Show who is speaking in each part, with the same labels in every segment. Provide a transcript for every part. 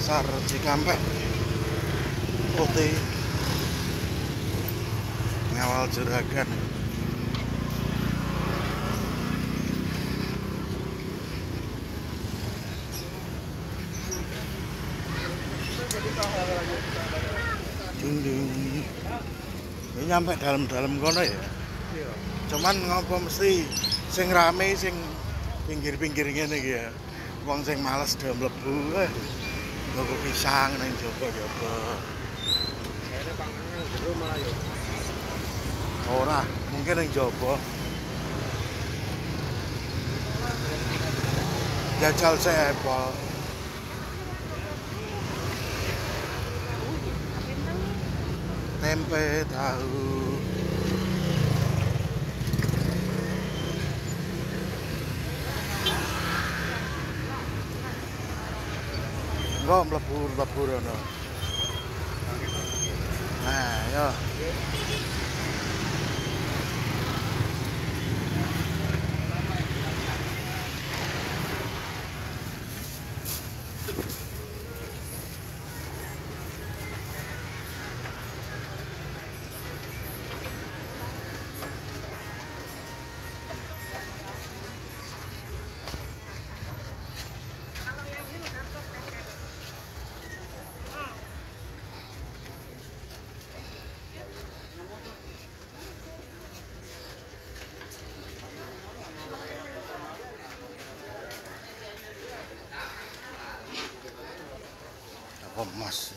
Speaker 1: Pasar Cikampek Putih ngawal juragan. Ding ding. Ini nyampe dalam-dalam kono ya. Cuman ngopo mesti sing rame sing pinggir-pinggir ngene iki ya. Wong sing males do mlebu nggo pisang nang jaba-jaba.
Speaker 2: Kayaknya panganan jero malah yo.
Speaker 1: Ora, mungkin yang jaba. Jajal sepol. Tempe tahu. Enggak melebur ono. Nah, yo. Emas.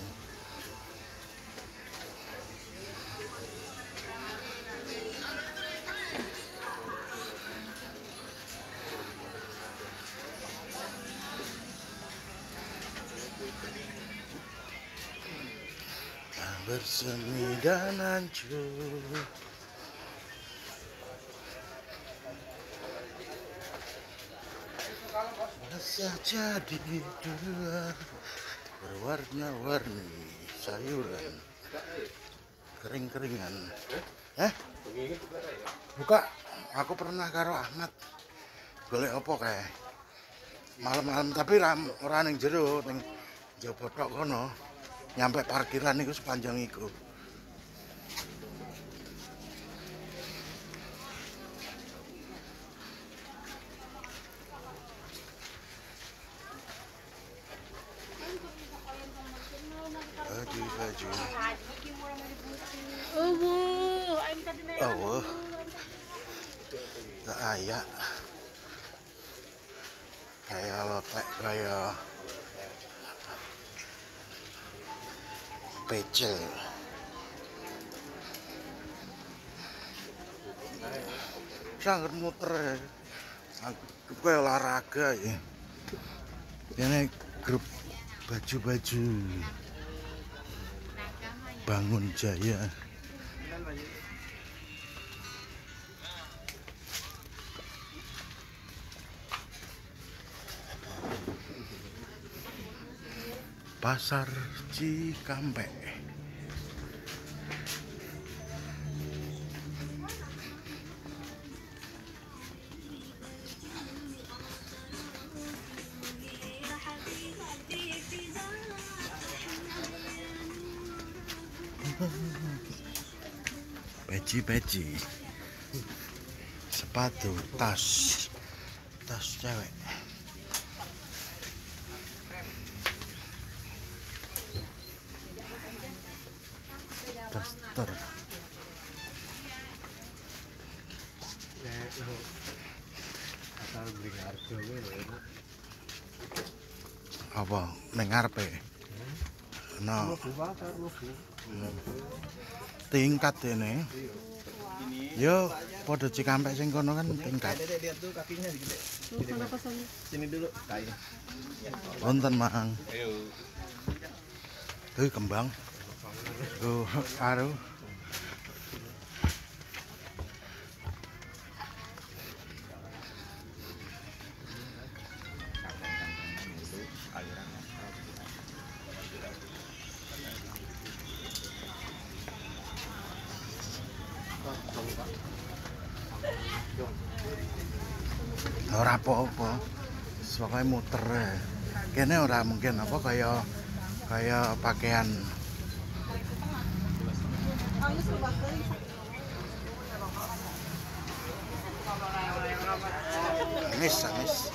Speaker 1: Bersemi dan hancur. Masa jadi dua berwarna-warni sayuran kering-keringan. Buka, aku pernah karo Ahmad golek apa kae malam-malam, tapi ora ning jero, ning njaba tok kono. Nyampe parkiran iku sepanjang iku. Baju. Oh, tak ayak. Kayak lotek, kayak pecel. Sangat muter. Aku kayak olahraga ya. Ini grup baju-baju Bangun Jaya. Pasar Cikampek. Peci, sepatu, tas cewek. Daster.
Speaker 2: Asal beli harga wae.
Speaker 1: Apa ning ngarepe? No. Tingkat ini. Yo, pada Cikampek sing kono kan tingkat.
Speaker 2: Lihat tuh kakinya gede. Sini dulu, kakinya.
Speaker 1: Wonten, Mang.
Speaker 2: Ayo.
Speaker 1: Kembang. Karo. Ora apa-apa. Pokoke muter. Kene ora mungkin apa kaya kayak pakaian. Amis.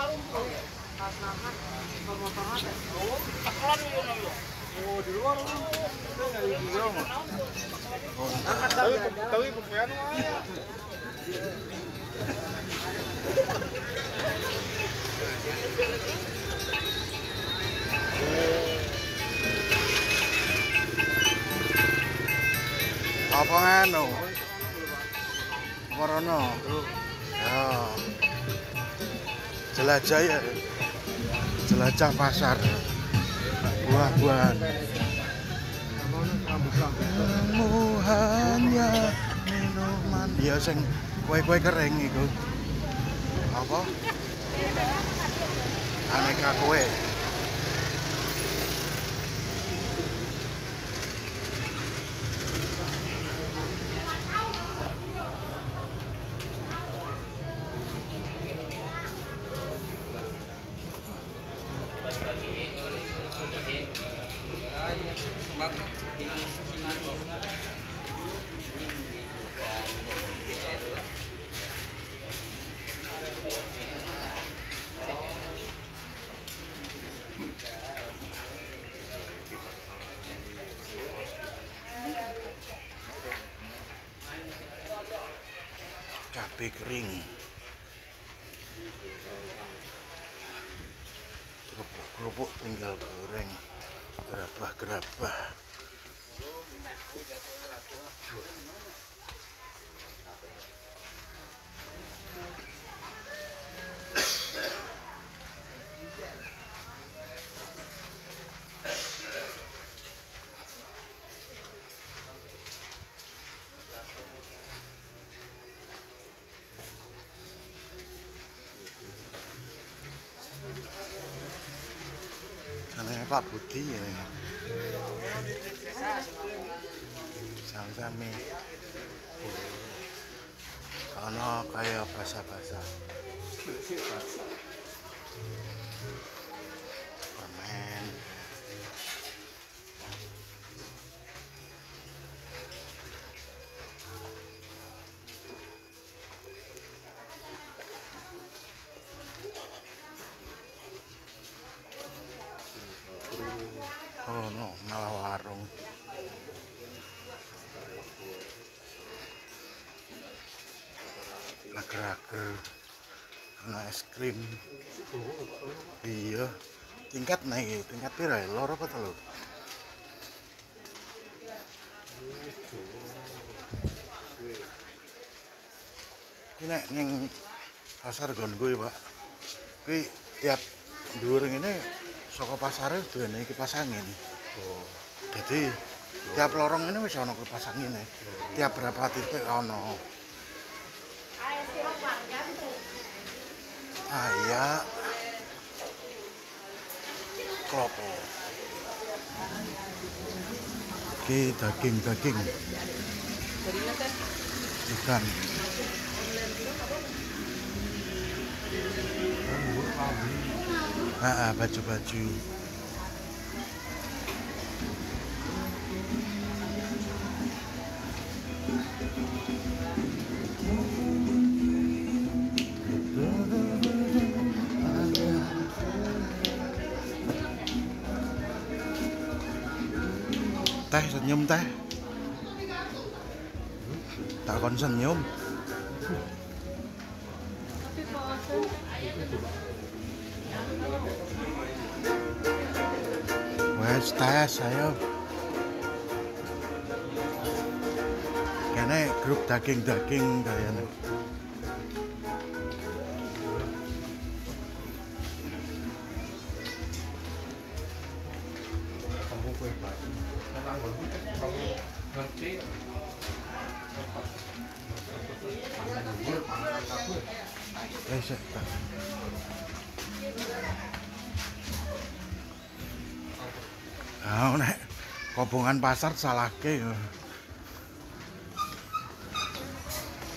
Speaker 1: Apa nganu? Corona. Ya. Jelajah ya. Jelajah pasar buah-buahan. Hanya minuman ya sing kue-kue kering iku. Apa? Aneka kue. Cabai kering, kerupuk tinggal goreng, gerabah. Sana Pak Budi ya. Sami-sami. Ana kayak basa-basa. Permen. Oh no, malah warung. Lager-lager, ana es krim. Iya, tingkat naik, tingkat pira ya? Loro apa telu? Ini nek ning pasar gon gue, Pak. Kuwi tiap dhuwur ngene saka pasare duwene kipas angin. Oh. Jadi tiap lorong ini wis ana kipas angin. Tiap berapa titik ana. Ayak klopo. Oke, daging. Ikan. Baju-baju. Teh senyum teh. Tak kon senyum. Wes tes ayo. Kene grup daging kayane. Nek kobongan pasar salahke.